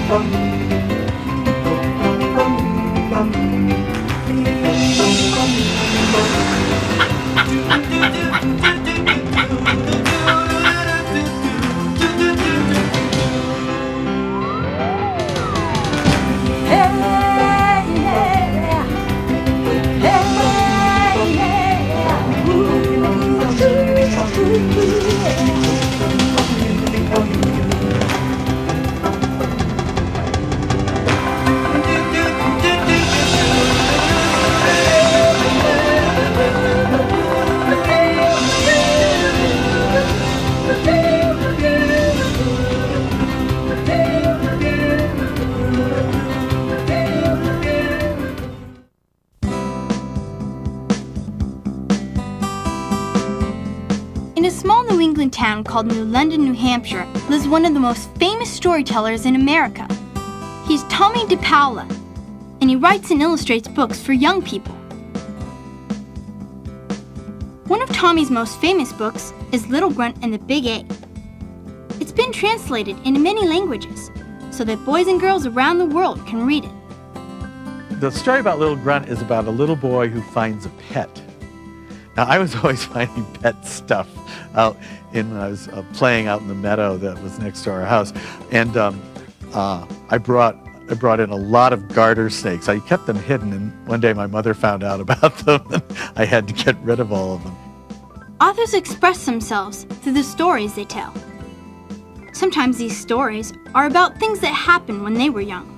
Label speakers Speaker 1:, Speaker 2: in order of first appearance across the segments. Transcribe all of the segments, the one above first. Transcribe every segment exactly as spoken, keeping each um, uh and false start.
Speaker 1: In a small New England town called New London, New Hampshire, lives one of the most famous storytellers in America. He's Tomie dePaola, and he writes and illustrates books for young people. One of Tomie's most famous books is Little Grunt and the Big Egg. It's been translated into many languages, so that boys and girls around the world can read it.
Speaker 2: The story about Little Grunt is about a little boy who finds a pet. Now, I was always finding pet stuff out in, when I was uh, playing out in the meadow that was next to our house. And um, uh, I brought I brought in a lot of garter snakes. I kept them hidden, and one day my mother found out about them, and I had to get rid of all of them.
Speaker 1: Authors express themselves through the stories they tell. Sometimes these stories are about things that happened when they were young.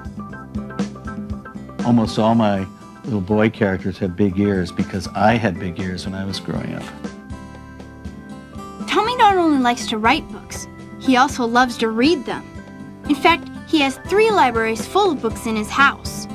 Speaker 3: Almost all my little boy characters have big ears because I had big ears when I was growing up.
Speaker 1: Tomie not only likes to write books, he also loves to read them. In fact, he has three libraries full of books in his house.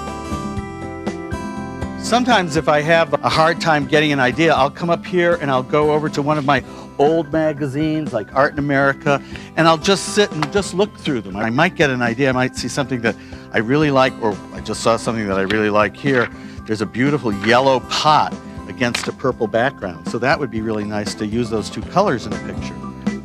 Speaker 3: Sometimes if I have a hard time getting an idea, I'll come up here and I'll go over to one of my old magazines like Art in America, and I'll just sit and just look through them. I might get an idea, I might see something that I really like, or I just saw something that I really like here. There's a beautiful yellow pot against a purple background, so that would be really nice to use those two colors in a picture.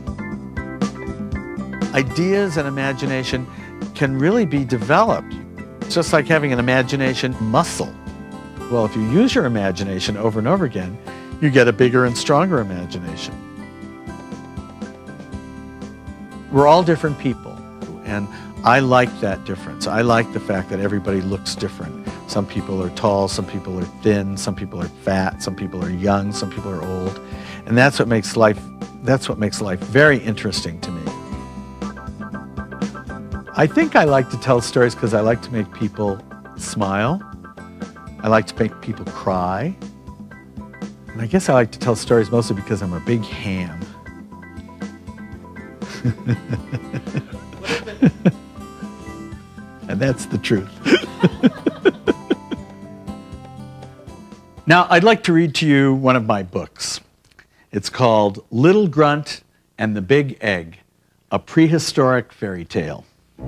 Speaker 2: Ideas and imagination can really be developed. It's just like having an imagination muscle. Well, if you use your imagination over and over again, you get a bigger and stronger imagination. We're all different people, and I like that difference. I like the fact that everybody looks different. Some people are tall, some people are thin, some people are fat, some people are young, some people are old. And that's what makes life, that's what makes life very interesting to me. I think I like to tell stories because I like to make people smile. I like to make people cry. And I guess I like to tell stories mostly because I'm a big ham. And that's the truth. Now, I'd like to read to you one of my books. It's called Little Grunt and the Big Egg, a prehistoric fairy tale.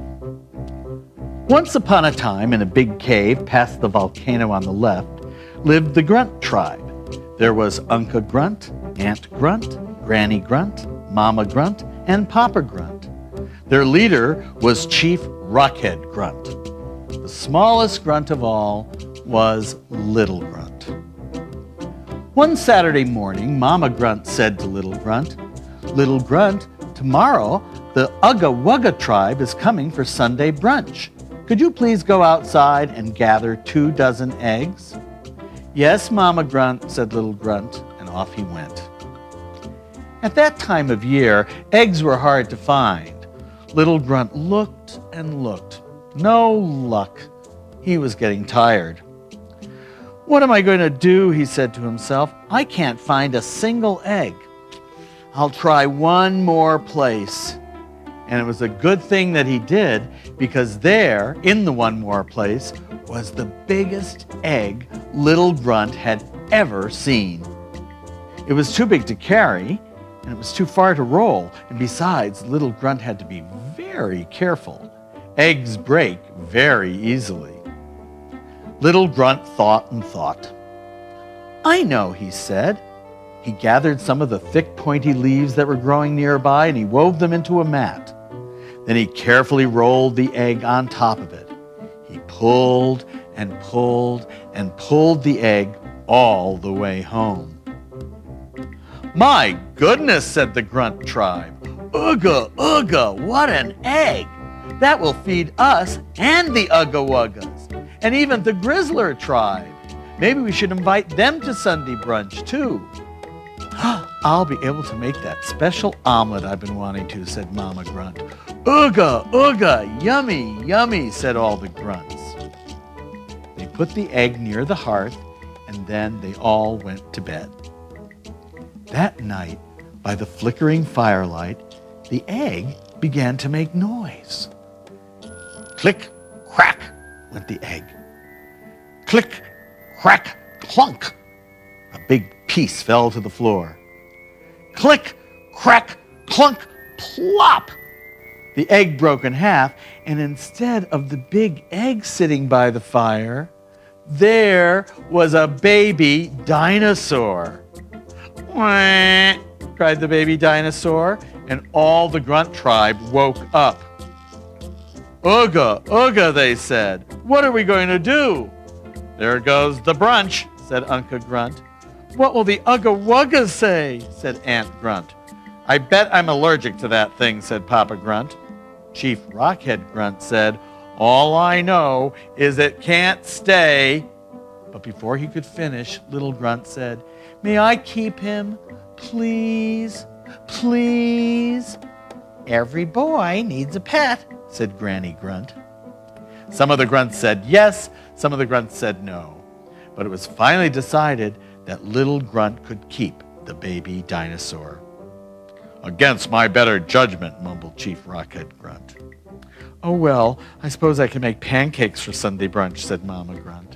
Speaker 2: Once upon a time, in a big cave past the volcano on the left, lived the Grunt tribe. There was Unca Grunt, Aunt Grunt, Granny Grunt, Mama Grunt, and Papa Grunt. Their leader was Chief Rockhead Grunt. The smallest grunt of all was Little Grunt. One Saturday morning, Mama Grunt said to Little Grunt, "Little Grunt, tomorrow the Ugga Wugga tribe is coming for Sunday brunch. Could you please go outside and gather two dozen eggs?" "Yes, Mama Grunt," said Little Grunt, and off he went. At that time of year, eggs were hard to find. Little Grunt looked and looked. No luck. He was getting tired. "What am I going to do?" he said to himself. "I can't find a single egg. I'll try one more place." And it was a good thing that he did, because there, in the one more place, was the biggest egg Little Grunt had ever seen. It was too big to carry, and it was too far to roll, and besides, Little Grunt had to be very careful. Eggs break very easily. Little Grunt thought and thought. "I know," he said. He gathered some of the thick, pointy leaves that were growing nearby, and he wove them into a mat. Then he carefully rolled the egg on top of it. He pulled and pulled and pulled the egg all the way home. "My goodness," said the grunt tribe. "Ugga, ugga, what an egg! That will feed us and the Ugga Wuggas, and even the Grizzler tribe. Maybe we should invite them to Sunday brunch, too." "I'll be able to make that special omelet I've been wanting to," said Mama Grunt. "Ugga, ugga, yummy, yummy," said all the grunts. They put the egg near the hearth, and then they all went to bed. That night, by the flickering firelight, the egg began to make noise. Click, crack, went the egg. Click, crack, clunk. A big piece fell to the floor. Click, crack, clunk, plop. The egg broke in half, and instead of the big egg sitting by the fire, there was a baby dinosaur. "Wah!" cried the baby dinosaur, and all the grunt tribe woke up. "Ugga, ugga," they said. "What are we going to do?" "There goes the brunch," said Unca Grunt. "What will the Ugga Wuggas say?" said Aunt Grunt. "I bet I'm allergic to that thing," said Papa Grunt. Chief Rockhead Grunt said, "All I know is it can't stay." But before he could finish, Little Grunt said, "May I keep him? Please, please." "Every boy needs a pet," said Granny Grunt. Some of the grunts said yes, some of the grunts said no. But it was finally decided that Little Grunt could keep the baby dinosaur. "Against my better judgment," mumbled Chief Rockhead Grunt. "Oh, well, I suppose I can make pancakes for Sunday brunch," said Mama Grunt.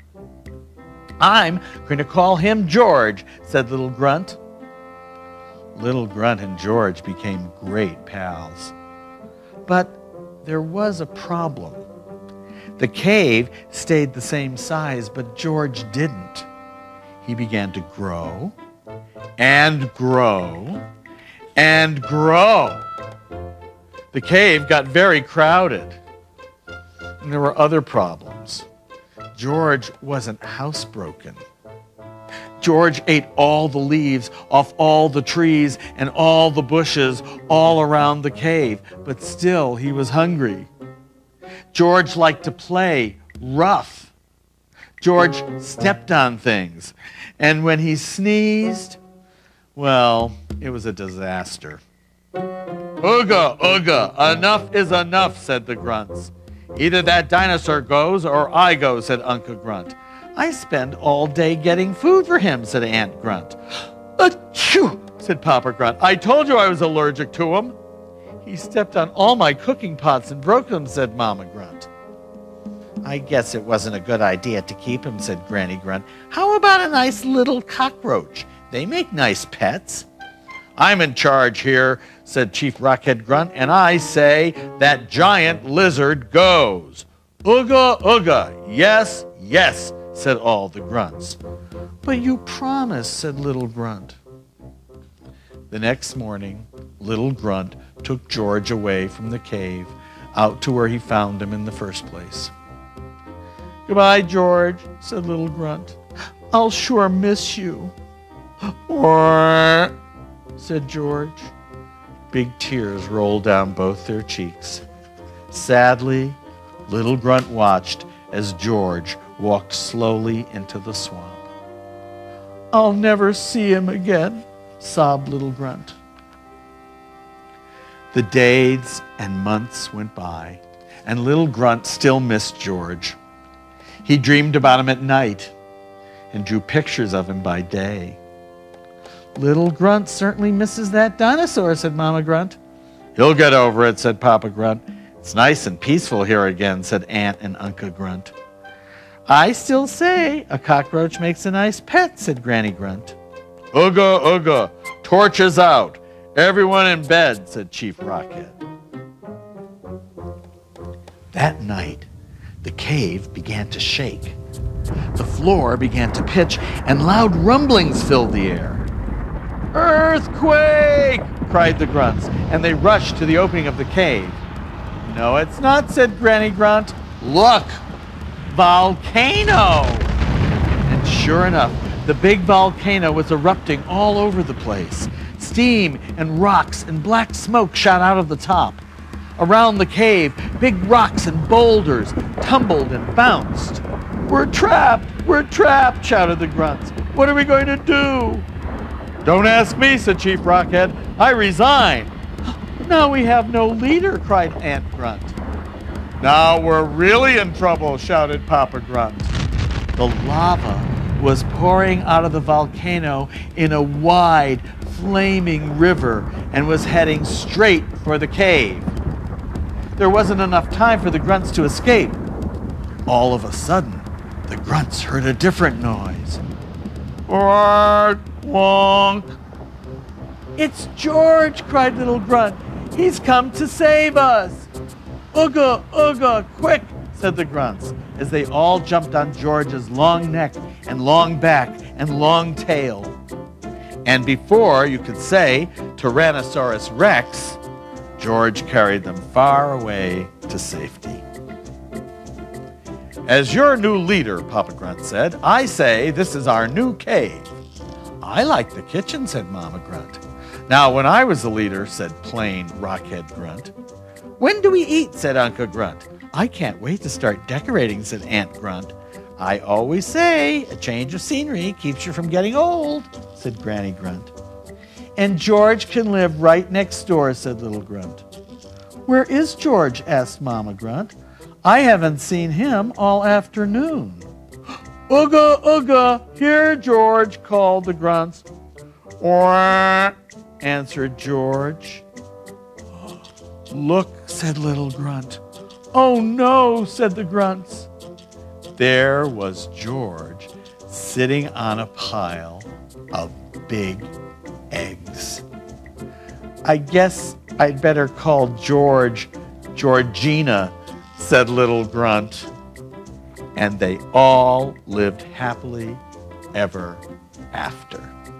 Speaker 2: "I'm going to call him George," said Little Grunt. Little Grunt and George became great pals. But there was a problem. The cave stayed the same size, but George didn't. He began to grow and grow and grow. The cave got very crowded, and there were other problems. George wasn't housebroken. George ate all the leaves off all the trees and all the bushes all around the cave, but still he was hungry. George liked to play rough. George stepped on things, and when he sneezed, well, it was a disaster. "Ugga, ugga, enough is enough," said the grunts. "Either that dinosaur goes or I go," said Unca Grunt. "I spend all day getting food for him," said Aunt Grunt. "Achoo!" said Papa Grunt. "I told you I was allergic to him." "He stepped on all my cooking pots and broke them," said Mama Grunt. "I guess it wasn't a good idea to keep him," said Granny Grunt. "How about a nice little cockroach? They make nice pets." "I'm in charge here," said Chief Rockhead Grunt, "and I say that giant lizard goes." "Ugga, ugga, yes, yes," said all the grunts. "But you promised," said Little Grunt. The next morning, Little Grunt took George away from the cave, out to where he found him in the first place. "Goodbye, George," said Little Grunt. "I'll sure miss you." "Or," said George. Big tears rolled down both their cheeks. Sadly, Little Grunt watched as George walked slowly into the swamp. "I'll never see him again," sobbed Little Grunt. The days and months went by, and Little Grunt still missed George. He dreamed about him at night and drew pictures of him by day. "Little Grunt certainly misses that dinosaur," said Mama Grunt. "He'll get over it," said Papa Grunt. "It's nice and peaceful here again," said Aunt and Unca Grunt. "I still say a cockroach makes a nice pet," said Granny Grunt. "Ugga, ugga, torches out. Everyone in bed," said Chief Rockhead. That night, the cave began to shake. The floor began to pitch, and loud rumblings filled the air. "Earthquake!" cried the grunts, and they rushed to the opening of the cave. No, it's not, said Granny Grunt. Look, volcano! And sure enough, the big volcano was erupting all over the place. Steam and rocks and black smoke shot out of the top. Around the cave, big rocks and boulders tumbled and bounced. We're trapped! We're trapped! Shouted the grunts. What are we going to do? Don't ask me, said Chief Rockhead. I resign. Now we have no leader, cried Aunt Grunt. Now we're really in trouble, shouted Papa Grunt. The lava was pouring out of the volcano in a wide, flaming river and was heading straight for the cave. There wasn't enough time for the grunts to escape. All of a sudden, the grunts heard a different noise. Quack, wonk. It's George, cried Little Grunt. He's come to save us. Ooga, ooga, quick, said the grunts, as they all jumped on George's long neck and long back and long tail. And before you could say Tyrannosaurus Rex, George carried them far away to safety. As your new leader, Papa Grunt said, I say this is our new cave. I like the kitchen, said Mama Grunt. Now, when I was the leader, said plain Rockhead Grunt. When do we eat, said Uncle Grunt. I can't wait to start decorating, said Aunt Grunt. I always say a change of scenery keeps you from getting old, said Granny Grunt. And George can live right next door, said Little Grunt. Where is George, asked Mama Grunt. I haven't seen him all afternoon. Ooga, ooga, here, George, called the grunts. Wah, answered George. Look, said Little Grunt. Oh no, said the grunts. There was George sitting on a pile of big eggs. I guess I'd better call George Georgina, said Little Grunt. And they all lived happily ever after.